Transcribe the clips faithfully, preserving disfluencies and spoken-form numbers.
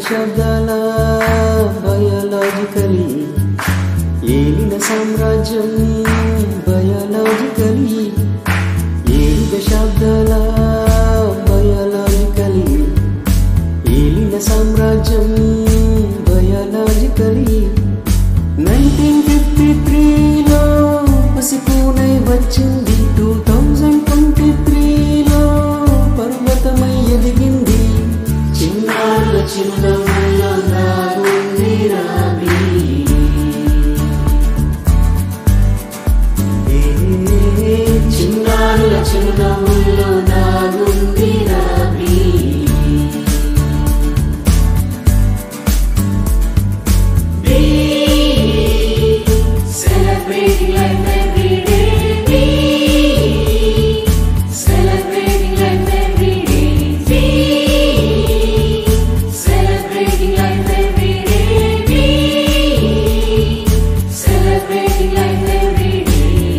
దశాబ్దాల బయాలజికలీ ఏలిన సామ్రాజ్యం బయాలజికలీ ఏడు దశాబ్దాల బయాలజికలీ ఏలిన సామ్రాజ్యం బయాలజికలీ నైన్టీన్ ఫిఫ్టీ త్రీలో పసిపూనై వచ్చింది టూ థౌజండ్ ట్వంటీ త్రీలో పర్వతమై ఎదిగింది చిన్నారుల చిరునవ్వుల్లో నాగుంది రాబీ చిన్నారుల చిరునవ్వుల్లో నాగుంది rabi Celebrating life every day, celebrating life every day, celebrating life every day, celebrating life every day.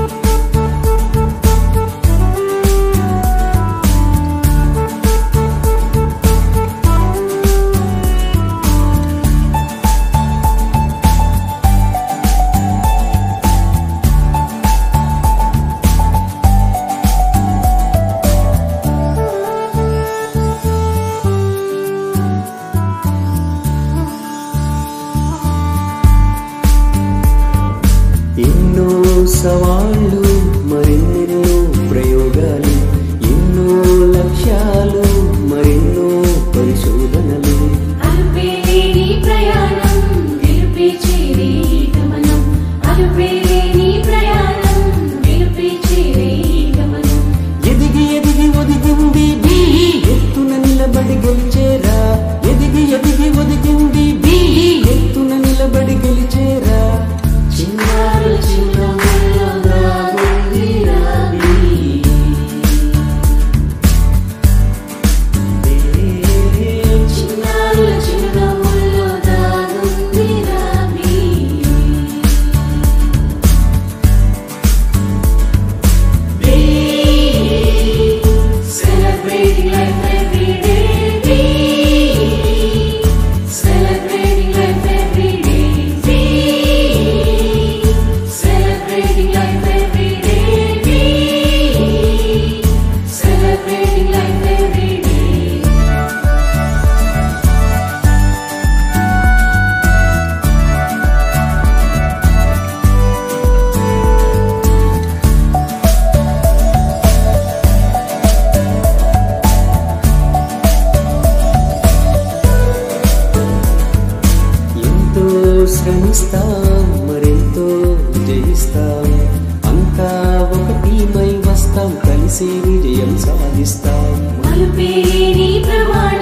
ఎన్నో సవాళ్ళు మరెన్నెన్నో ప్రయోగాలు ఎన్నో లక్ష్యాలు మరెన్నో పరిశోధనలు అలుపేలేని ప్రయాణం నిలిపేచేది గమనం అలుపేలేని ప్రయాణం నిలిపేచేది గమనం ఎదిగి ఎదిగి ఒదిగింది బీ ఎత్తున నిలబడి గెలిచేరా ఎదిగి ఎదిగి ఒదిగింది బీ ఎత్తున నిలబడి గెలిచేరా చిన్నారుల చిరునవ్వుల్లో నాగుంది రాబీ చిన్నారుల చిరునవ్వుల్లో నాగుంది rabi Celebrating life every day, celebrating life every day, celebrating life every day, celebrating life every day. ఎంతో శ్రమిస్తాం మరెంతో జయిస్తాం అంతా ఒక టీమై వస్తాం కలిసి విజయం సాధిస్తాం అలుపేలేని ప్రమాణం